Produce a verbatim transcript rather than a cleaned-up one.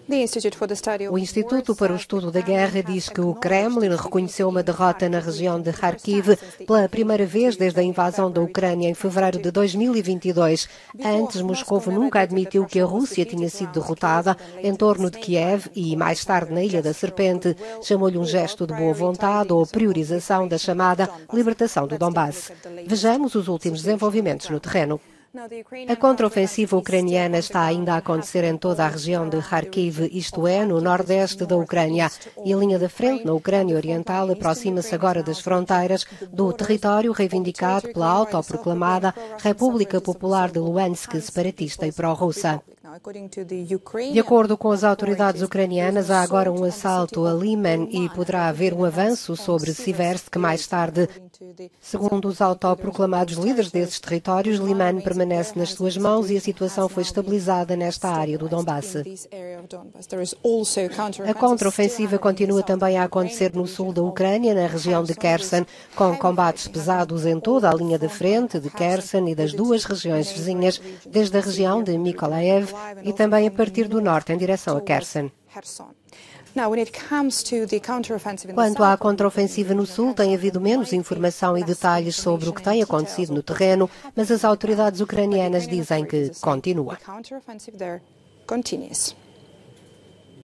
O Instituto para o Estudo da Guerra diz que o Kremlin reconheceu uma derrota na região de Kharkiv pela primeira vez desde a invasão da Ucrânia em fevereiro de dois mil e vinte e dois. Antes, Moscou nunca admitiu que a Rússia tinha sido derrotada em torno de Kiev e, mais tarde, na Ilha da Serpente, chamou-lhe um gesto de boa vontade ou priorização da chamada libertação do Donbass. Vejamos os últimos desenvolvimentos no terreno. A contraofensiva ucraniana está ainda a acontecer em toda a região de Kharkiv, isto é, no nordeste da Ucrânia. E a linha da frente na Ucrânia Oriental aproxima-se agora das fronteiras do território reivindicado pela autoproclamada República Popular de Luhansk, separatista e pró-russa. De acordo com as autoridades ucranianas, há agora um assalto a Liman e poderá haver um avanço sobre Siversk mais tarde. Segundo os autoproclamados líderes desses territórios, Liman permanece nas suas mãos e a situação foi estabilizada nesta área do Donbass. A contraofensiva continua também a acontecer no sul da Ucrânia, na região de Kherson, com combates pesados em toda a linha de frente de Kherson e das duas regiões vizinhas, desde a região de Mykolaiv e também a partir do norte em direção a Kherson. Quanto à contraofensiva no sul, tem havido menos informação e detalhes sobre o que tem acontecido no terreno, mas as autoridades ucranianas dizem que continua.